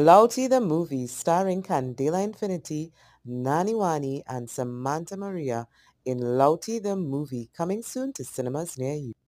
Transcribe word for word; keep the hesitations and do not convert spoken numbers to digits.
Louti the Movie starring Candela Infinity, Nani Wani and Samantha Maria in Louti the Movie coming soon to cinemas near you.